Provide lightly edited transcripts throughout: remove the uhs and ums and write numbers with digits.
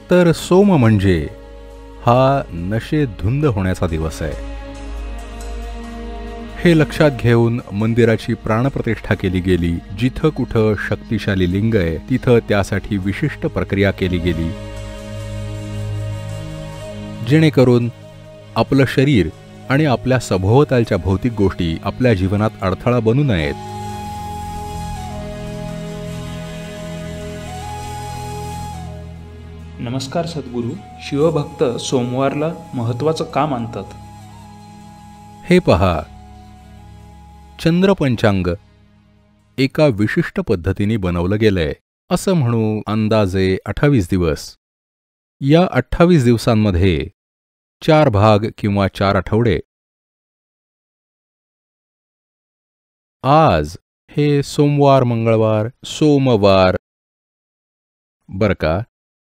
तर सोम म्हणजे हा नशेत धुंद होण्याचा दिवस आहे. हे लक्षात घेऊन मंदिराची प्राणप्रतिष्ठा केली गेली. जिथं कुठं शक्तिशाली लिंग आहे तिथं त्यासाठी विशिष्ट प्रक्रिया केली गेली, जेणेकरून आपलं शरीर आणि आपल्या सभोवतालच्या भौतिक गोष्टी आपल्या जीवनात अडथळा बनू नयेत. नमस्कार सद्गुरू. शिवभक्त सोमवारला महत्त्वाचं का मानतात? हे पहा, चंद्रपंचांग एका विशिष्ट पद्धतीने बनवलं गेलंय. असं म्हणू अंदाजे 28 दिवस. या 28 दिवसांमध्ये 4 भाग किंवा 4 आठवडे. आज हे सोमवार, मंगळवार, सोमवार बर का.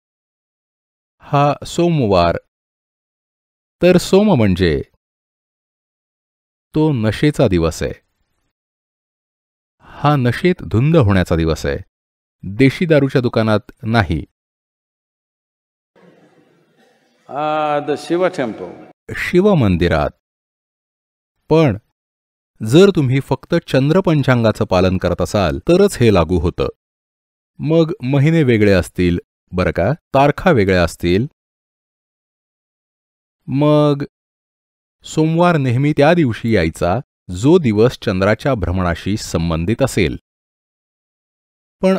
हा सोमवार. तर सोम म्हणजे तो नशेचा दिवस आहे. हा नशेत धुंद होण्याचा दिवस आहे. देशी दारूच्या दुकानात नाही. The Shiva temple. शिव मंदिरात. पण जर तुम्ही फक्त चंद्रपंचांगाचं पालन करत असाल तरच हे लागू होतं. मग महिने वेगळे असतील बरं का, तारखा वेगळ्या असतील. मग सोमवार नेहमी त्या दिवशी यायचा जो दिवस चंद्राच्या भ्रमणाशी संबंधित असेल. पण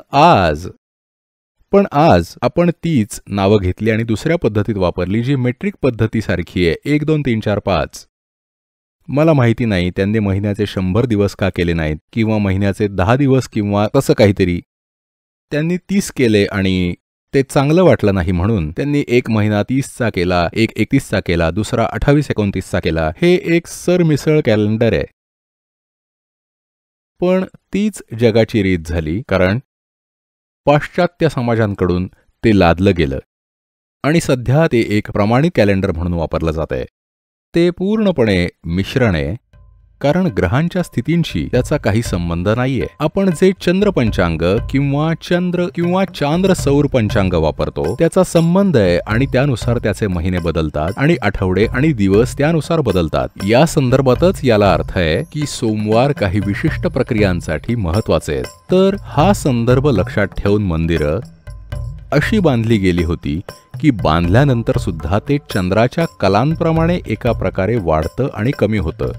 आज आपण तीच नावं घेतली आणि दुसऱ्या पद्धतीत वापरली जी मेट्रिक पद्धतीसारखी आहे. 1 2 3 4 5. मला माहिती नाही त्यांनी महिन्याचे 100 दिवस का केले नाहीत, किंवा महिन्याचे 10 दिवस किंवा तसं काहीतरी. त्यांनी 30 केले आणि ते चांगलं वाटलं नाही म्हणून त्यांनी एक महिना 30चा केला, एक 31चा केला, दुसरा 28-29चा केला. हे एक सरमिसळ कॅलेंडर आहे. पण तीच जगाची रीत झाली, कारण पाश्चात्य समाजांकडून ते लादलं गेलं आणि सध्या ते एक प्रमाणित कॅलेंडर म्हणून वापरलं जात आहे. ते पूर्णपणे मिश्रण आहे, कारण ग्रहांच्या स्थितींशी त्याचा काही संबंध नाहीये. आपण जे चंद्रपंचांग किंवा चांद्र सौर पंचांग वापरतो त्याचा संबंध आहे आणि त्यानुसार त्याचे महिने बदलतात आणि आठवडे आणि दिवस त्यानुसार बदलतात. या संदर्भातच याला अर्थ आहे की सोमवार काही विशिष्ट प्रक्रियांसाठी महत्वाचे आहेत. तर हा संदर्भ लक्षात ठेवून मंदिरं अशी बांधली गेली होती की बांधल्यानंतर सुद्धा ते चंद्राच्या कलांप्रमाणे एका प्रकारे वाढतं आणि कमी होतं.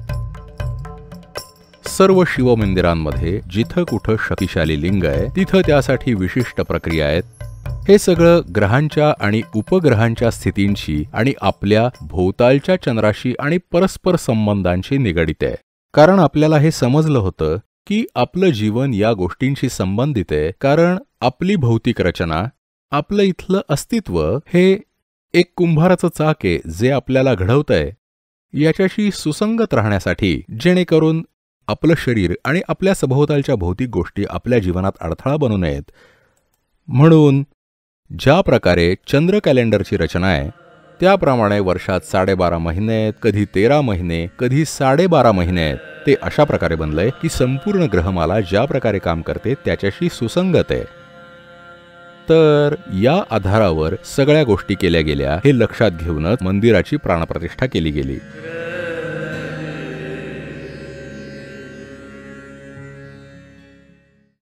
सर्व शिवमंदिरांमध्ये जिथं कुठं शक्तिशाली लिंग आहे तिथं त्यासाठी विशिष्ट प्रक्रिया आहेत. हे सगळं ग्रहांच्या आणि उपग्रहांच्या स्थितींशी आणि आपल्या भोवतालच्या चंद्राशी आणि परस्पर संबंधांशी निगडित आहे. कारण आपल्याला हे समजलं होतं की आपलं जीवन या गोष्टींशी संबंधित आहे, कारण आपली भौतिक रचना, आपलं इथलं अस्तित्व हे एक कुंभाराचं चाक आहे जे आपल्याला घडवतंय याच्याशी सुसंगत राहण्यासाठी, जेणेकरून आपलं शरीर आणि आपल्या सभोवतालच्या भौतिक गोष्टी आपल्या जीवनात अडथळा बनू नयेत. म्हणून ज्या प्रकारे चंद्र कॅलेंडरची रचना आहे त्याप्रमाणे वर्षात 12.5 महिने आहेत, कधी 13 महिने, कधी 12.5 महिने आहेत. ते अशा प्रकारे बनलंय की संपूर्ण ग्रहमाला ज्या प्रकारे काम करते त्याच्याशी सुसंगत आहे. तर या आधारावर सगळ्या गोष्टी केल्या गेल्या हे लक्षात घेऊनच मंदिराची प्राणप्रतिष्ठा केली गेली.